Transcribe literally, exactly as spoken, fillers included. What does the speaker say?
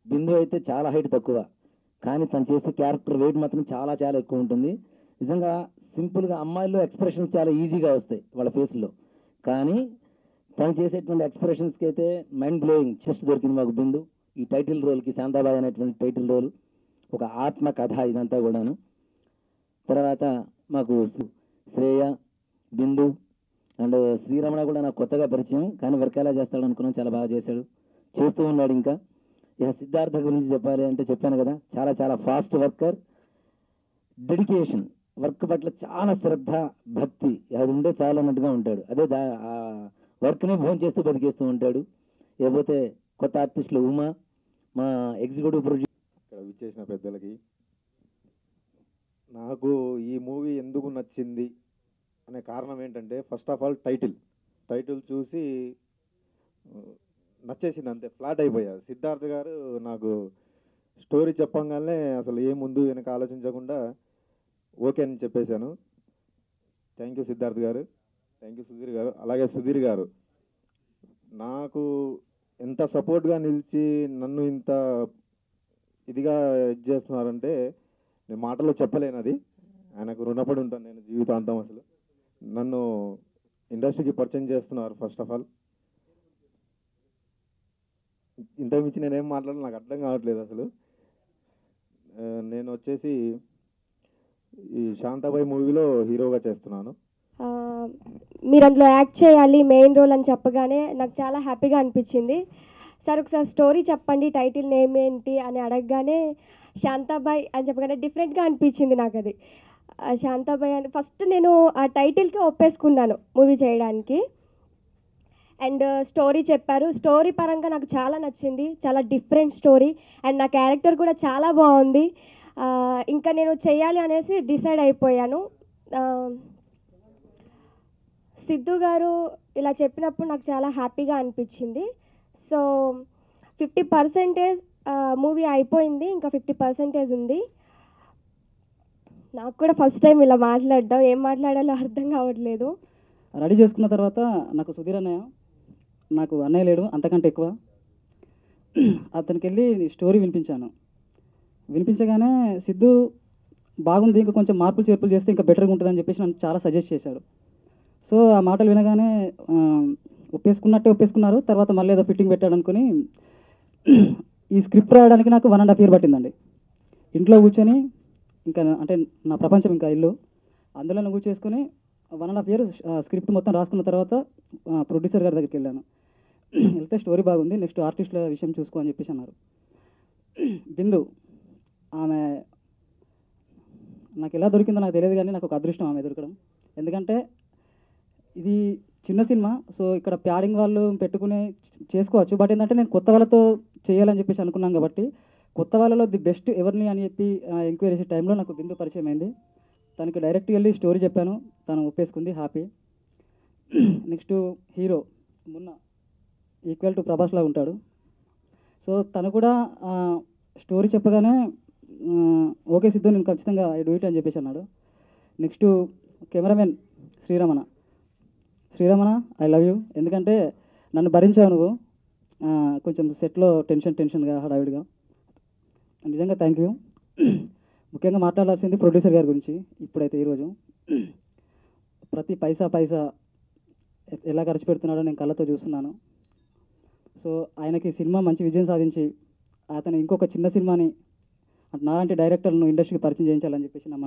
బిందు అయితే చాలా హైట్ తక్కువ, కానీ తను చేసే క్యారెక్టర్ వెయిట్ మాత్రం చాలా చాలా ఎక్కువ ఉంటుంది. నిజంగా సింపుల్గా అమ్మాయిల్లో ఎక్స్ప్రెషన్స్ చాలా ఈజీగా వస్తాయి వాళ్ళ ఫేస్లో, కానీ తను చేసేటువంటి ఎక్స్ప్రెషన్స్కి అయితే మైండ్ బ్లోయింగ్ చెస్ట్ దొరికింది మాకు బిందు. ఈ టైటిల్ రోల్కి శాంతాబాయ్ అనేటువంటి టైటిల్ రోల్ ఒక ఆత్మ కథ ఇదంతా కూడాను. తర్వాత మాకు శ్రేయ, బిందు అండ్ శ్రీరమణ కూడా నాకు కొత్తగా పరిచయం, కానీ వర్క్ ఎలా చేస్తాడు అనుకున్నాం, చాలా బాగా చేశాడు, చేస్తూ ఉన్నాడు. ఇంకా ఇక సిద్ధార్థ గురించి చెప్పాలి అంటే చెప్పాను కదా, చాలా చాలా ఫాస్ట్ వర్కర్, డెడికేషన్, వర్క్ పట్ల చాలా శ్రద్ధ, భక్తి, అది ఉంటే చాలా అన్నట్టుగా ఉంటాడు. అదే దా వర్క్ని ఫోన్ చేస్తూ బతికేస్తూ ఉంటాడు. లేకపోతే కొత్త ఆర్టిస్టులు ఉమా, మా ఎగ్జిక్యూటివ్ ప్రొడ్యూసర్. ఇక్కడ విచ్చేసిన పెద్దలకి, నాకు ఈ మూవీ ఎందుకు నచ్చింది అనే కారణం ఏంటంటే, first of all title title చూసి నచ్చేసింది, అంతే ఫ్లాట్ అయిపోయా. సిద్ధార్థ్ గారు నాకు స్టోరీ చెప్పంగానే అసలు ఏ ముందు వెనక ఆలోచించకుండా ఓకే అని చెప్పేశాను. థ్యాంక్ యూ సిద్ధార్థ్ గారు, థ్యాంక్ యూ సుధీర్ గారు. అలాగే సుధీర్ గారు నాకు ఎంత సపోర్ట్గా నిలిచి నన్ను ఇంత ఇదిగా ఇది చేస్తున్నారంటే నేను మాటల్లో చెప్పలేను. అది ఆయనకు రుణపడి ఉంటాను నేను జీవితాంతం. అసలు నన్ను ఇండస్ట్రీకి పరిచయం చేస్తున్నారు. ఫస్ట్ ఆఫ్ ఆల్ ఇంతకుమించి నేనేం మాట్లాడాలి నాకు అర్థం కావట్లేదు అసలు. నేను వచ్చేసి ఈ శాంతాబాయ్ మూవీలో హీరోగా చేస్తున్నాను. మీరు అందులో యాక్ట్ చేయాలి మెయిన్ రోల్ అని చెప్పగానే నాకు చాలా హ్యాపీగా అనిపించింది. సార్ ఒకసారి స్టోరీ చెప్పండి, టైటిల్ నేమ్ ఏంటి అని అడగగానే శాంతాబాయ్ అని చెప్పగానే డిఫరెంట్గా అనిపించింది నాకు. అది శాంతాబాయ్ అని ఫస్ట్ నేను ఆ టైటిల్కి ఒప్పేసుకున్నాను మూవీ చేయడానికి. అండ్ స్టోరీ చెప్పారు, స్టోరీ పరంగా నాకు చాలా నచ్చింది, చాలా డిఫరెంట్ స్టోరీ, అండ్ నా క్యారెక్టర్ కూడా చాలా బాగుంది. ఇంకా నేను చేయాలి అనేసి డిసైడ్ అయిపోయాను. సిద్ధు గారు ఇలా చెప్పినప్పుడు నాకు చాలా హ్యాపీగా అనిపించింది. సో ఫిఫ్టీ పర్సెంటేజ్ మూవీ అయిపోయింది, ఇంకా ఫిఫ్టీ పర్సెంటేజ్ ఉంది. నాకు కూడా ఫస్ట్ టైం ఇలా మాట్లాడడం, ఏం మాట్లాడాలో అర్థం కావట్లేదు. రెడీ చేసుకున్న తర్వాత నాకు సుధీర్ అన్నయ్య, నాకు అన్నయ్య లేడు అంతకంటే ఎక్కువ, అతనికి వెళ్ళి స్టోరీ వినిపించాను. వినిపించగానే సిద్ధు బాగుంది, ఇంకా కొంచెం మార్పులు చేర్పులు చేస్తే ఇంకా బెటర్గా ఉంటుందని చెప్పేసి నన్ను చాలా సజెస్ట్ చేశాడు. సో ఆ మాటలు వినగానే ఒప్పేసుకున్నట్టే ఒప్పేసుకున్నారు. తర్వాత మళ్ళీ ఏదో ఫిట్టింగ్ పెట్టాడు అనుకుని ఈ స్క్రిప్ట్ రాయడానికి నాకు వన్ అండ్ హాఫ్ ఇయర్ పట్టిందండి. ఇంట్లో కూర్చొని ఇంకా అంటే నా ప్రపంచం ఇంకా ఇల్లు, అందులో కూర్చేసుకొని one and half year script మొత్తం రాసుకున్న తర్వాత ప్రొడ్యూసర్ గారి దగ్గరికి వెళ్ళాను. వెళ్తే స్టోరీ బాగుంది, నెక్స్ట్ ఆర్టిస్టుల విషయం చూసుకో అని చెప్పేసి అన్నారు. బిందు ఆమె నాకు ఎలా దొరికిందో నాకు తెలియదు, కానీ నాకు ఒక అదృష్టం ఆమె దొరకడం. ఎందుకంటే ఇది చిన్న సినిమా, సో ఇక్కడ ప్యాడింగ్ వాళ్ళు పెట్టుకుని చేసుకోవచ్చు, బట్ ఏంటంటే నేను కొత్త వాళ్ళతో చేయాలని చెప్పేసి అనుకున్నాను. కాబట్టి కొత్త వాళ్ళలో ది బెస్ట్ ఎవరిని అని చెప్పి ఎంక్వైరీ చేసే టైంలో నాకు బిందు పరిచయం అయింది. తనకి డైరెక్ట్ వెళ్ళి స్టోరీ చెప్పాను, తను ఒప్పేసుకుంది, హ్యాపీ. నెక్స్ట్ హీరో మొన్న ఈక్వల్ టు ప్రభాస్లా ఉంటాడు. సో తను కూడా స్టోరీ చెప్పగానే ఓకే సిద్ధు నేను ఖచ్చితంగా ఐ డూ ఇట్ అని చెప్పేసి అన్నాడు. Next cameraman Sriramana. Sriramana I love you, ఎందుకంటే నన్ను భరించావు నువ్వు కొంచెం సెట్లో టెన్షన్ టెన్షన్గా హడావిడిగా. నిజంగా థ్యాంక్ యూ. ముఖ్యంగా మాట్లాడాల్సింది ప్రొడ్యూసర్ గారి గురించి. ఇప్పుడైతే ఈరోజు ప్రతి పైసా పైసా ఎలా ఖర్చు పెడుతున్నాడో నేను కళ్ళతో చూస్తున్నాను. సో ఆయనకి సినిమా మంచి విజయం సాధించి అతను ఇంకొక చిన్న సినిమాని నాలాంటి డైరెక్టర్ను ఇండస్ట్రీకి పరిచయం చేయించాలని చెప్పేసి నా